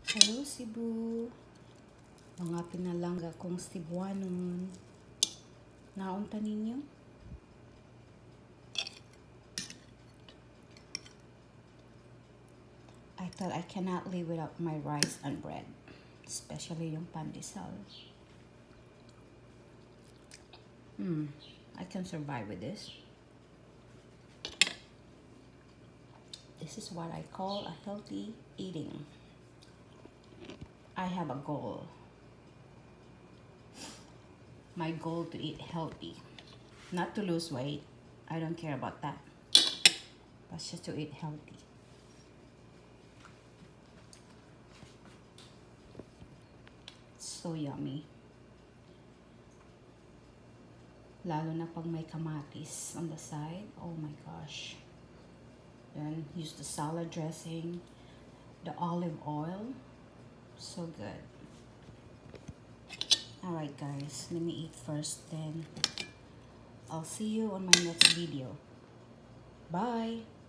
Hello Cebu, mga pinalangga kong Cebuanon. Naunta ninyo? I thought I cannot live without my rice and bread, especially yung pandesal. I can survive with this. This is what I call a healthy eating. I have a goal. My goal to eat healthy. Not to lose weight. I don't care about that. But just to eat healthy. So yummy. Lalo na pag may kamatis on the side. Oh my gosh. Then use the salad dressing, the olive oil. So good. Alright guys, let me eat first, then I'll see you on my next video. Bye!